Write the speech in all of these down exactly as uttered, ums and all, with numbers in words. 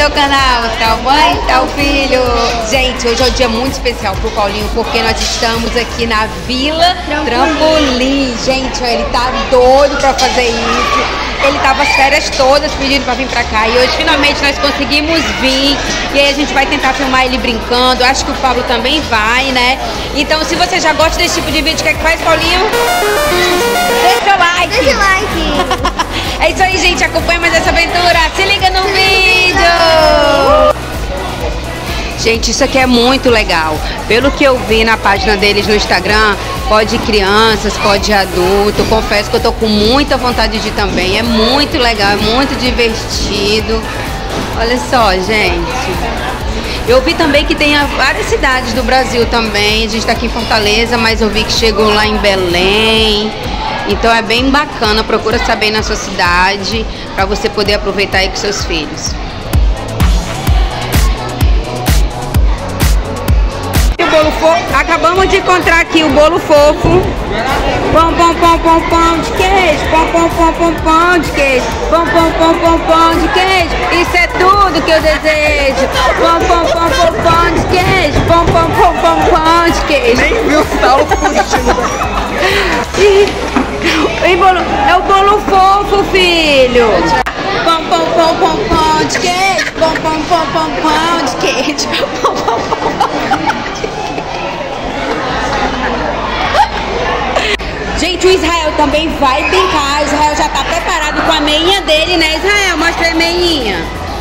meu canal, tal mãe, tal filho. Gente, hoje é um dia muito especial pro Paulinho, porque nós estamos aqui na Vila Trampolim. Gente, ó, ele tá doido pra fazer isso. Ele tava as férias todas pedindo pra vir pra cá e hoje finalmente nós conseguimos vir. E aí a gente vai tentar filmar ele brincando. Acho que o Pablo também vai, né? Então, se você já gosta desse tipo de vídeo, o que é que faz, Paulinho? Deixa seu like! Deixa o like! É isso aí, gente. Acompanha mais essa aventura. Se liga no vídeo! Gente, isso aqui é muito legal. Pelo que eu vi na página deles no Instagram, pode crianças, pode adulto. Confesso que eu tô com muita vontade de ir também. É muito legal, é muito divertido. Olha só, gente. Eu vi também que tem várias cidades do Brasil também. A gente tá aqui em Fortaleza, mas eu vi que chegou lá em Belém. Então é bem bacana. Procura saber na sua cidade para você poder aproveitar aí com seus filhos. O bolo fofo. Acabamos de encontrar aqui o bolo fofo. Pão, pão, pão, pão, pão de queijo. Pão, pão, pão, pão, pão de queijo. Pão, pão, pão, pão, pão de queijo. Isso é tudo que eu desejo. Pão, pão, pão, pão, pão de queijo. Pão, pão, pão, pão, pão de queijo. Nem viu o sal puxando. E bolo, é o bolo fofo, filho. Pão, pão, pão, pão, pão de queijo. Pão, pão, pão, pão, pão de queijo. Pão, pão, pão, pão, pão de queijo. Gente, o Israel também vai brincar. O Israel já tá preparado com a meinha dele, né, Israel? Mostra a meinha.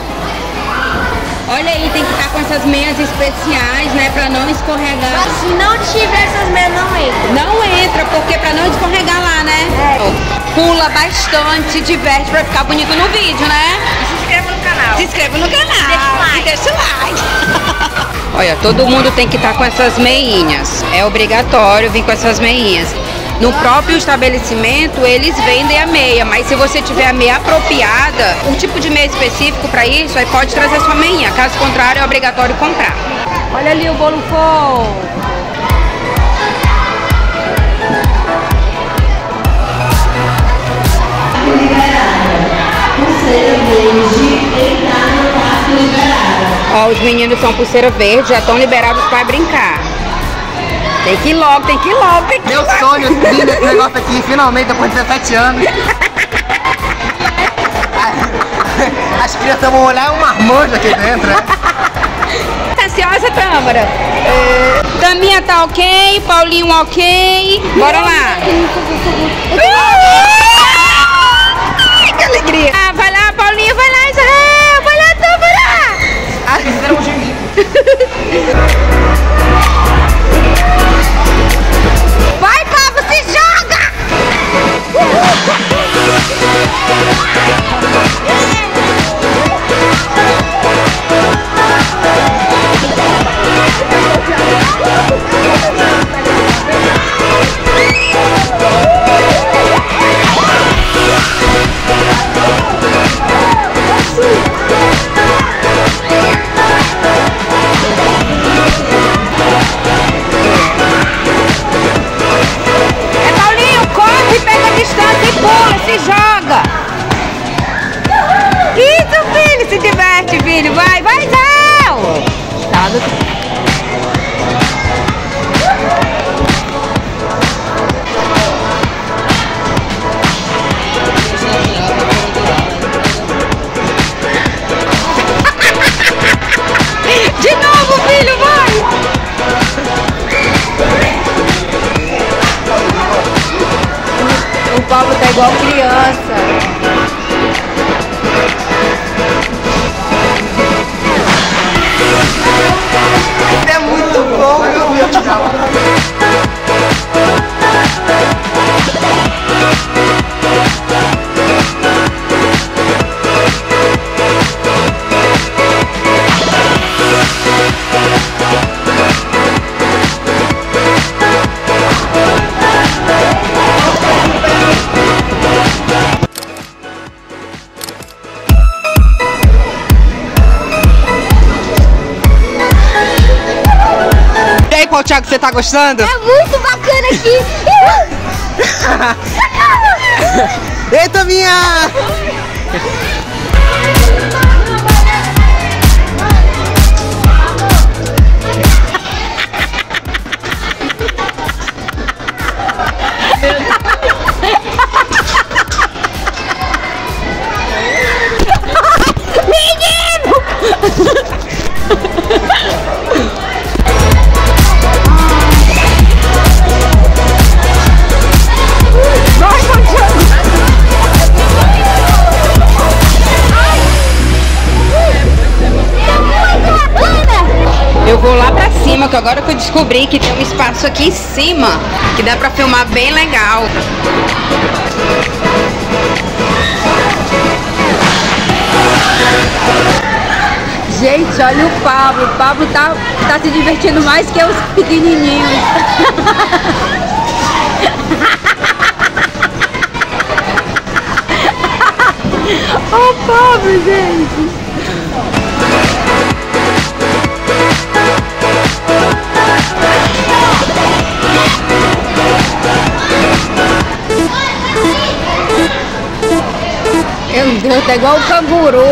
Olha aí, tem que estar com essas meias especiais, né, pra não escorregar. Mas se não tiver essas meias, não entra. Não entra, porque pra não escorregar lá, né? É. Pula bastante, se diverte pra ficar bonito no vídeo, né? E se inscreva no canal. Se inscreva no canal. Deixa o like. E deixa o like. Olha, todo mundo tem que estar com essas meinhas. É obrigatório vir com essas meinhas. No próprio estabelecimento, eles vendem a meia, mas se você tiver a meia apropriada, um tipo de meia específico para isso, aí pode trazer sua meinha. Caso contrário, é obrigatório comprar. Olha ali o bolo fofo. Ó, os meninos são pulseira verde, já estão liberados para brincar. Tem que ir logo, tem que ir logo, tem que ir Meu logo. sonho vir nesse negócio aqui, finalmente, depois de dezessete anos. As crianças vão olhar um marmanjo aqui dentro, né? Tá ansiosa, Tâmara? É... Taminha tá ok, Paulinho ok. Bora lá. Ai, que alegria. Ah, vai lá, Paulinho, vai lá, Israel. Vai lá, Tâmara. Ah, fizeram um gemido. Vai, Pablo, se joga! Vai, vai, Zéu! Estado. De novo, filho, vai! O Pablo tá igual criança. É muito bom, meu Deus. Qual, Thiago, você tá gostando? É muito bacana aqui. Eita, minha! Eu vou lá pra cima, que agora que eu descobri que tem um espaço aqui em cima, que dá pra filmar bem legal. Gente, olha o Pablo. O Pablo tá, tá se divertindo mais que os pequenininhos. Ó o Pablo, gente. Meu Deus, tá igual o canguru.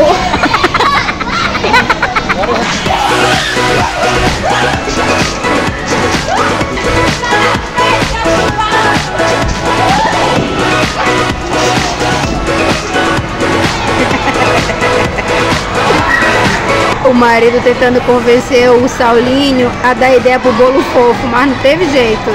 O marido tentando convencer o Saulinho a dar ideia pro bolo fofo, mas não teve jeito.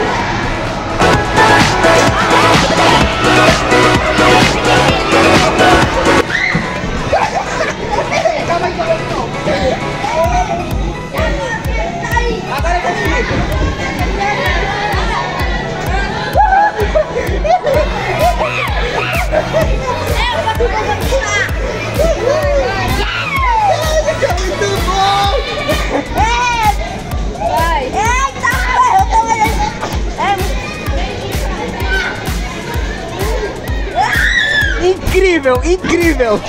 Incrível, incrível!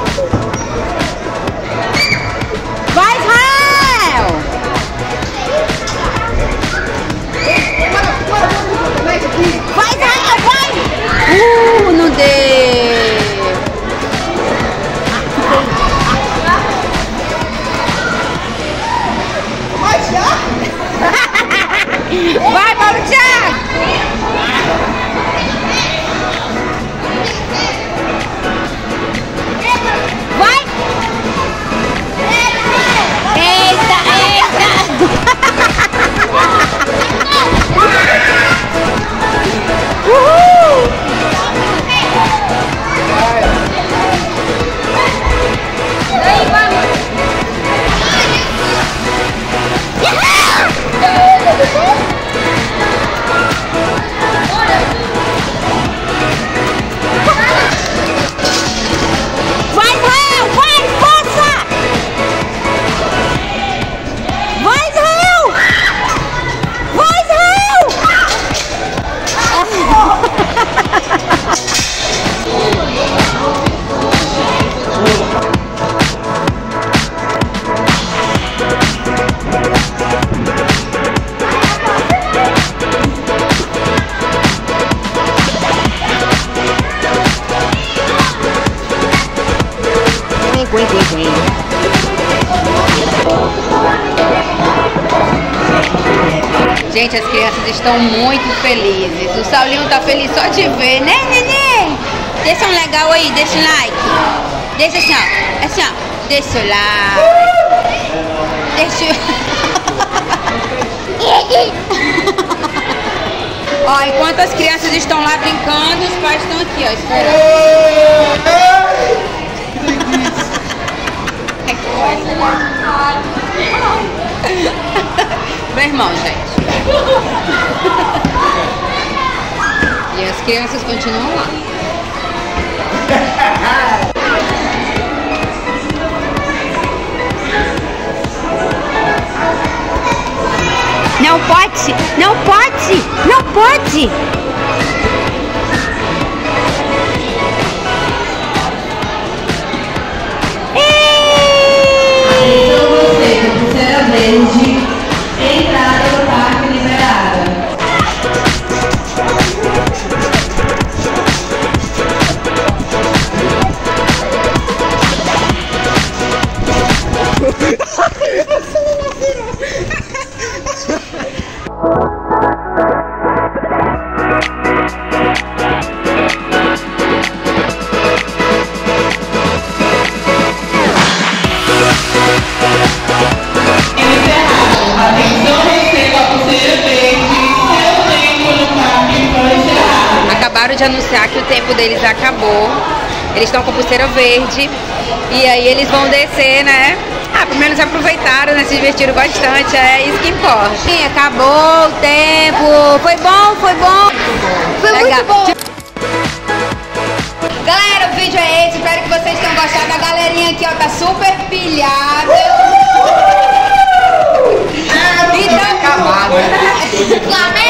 Vai, Israel! Vai, Israel, vai! Uh, não deu! Vai, Paulo Thiago! Vai! Eita, eita! Uhul! Daí, vamos! Vai, Israel! Vai, força! Vai, Israel! Vai, Israel! Quen, quen, quen. Gente, as crianças estão muito felizes. O Saulinho tá feliz só de ver, né, neném? Deixa um legal aí, deixa um like. Deixa assim, ó. Assim, ó. Deixa o like. Deixa. Ó, enquanto as crianças estão lá brincando, os pais estão aqui, ó, esperando. Meu irmão, gente. E as crianças continuam lá. Não pode! Não pode! Não pode! Verde, entrada do parque liberada. Acabaram de anunciar que o tempo deles acabou. Eles estão com pulseira verde. E aí eles vão descer, né? Ah, pelo menos aproveitaram, né? Se divertiram bastante, é isso que importa. Sim, acabou o tempo. Foi bom, foi bom. Foi Legal. muito bom. Galera, o vídeo é esse. Espero que vocês tenham gostado. A galerinha aqui, ó, tá super pilhada. Então, acabado, né? Flamengo!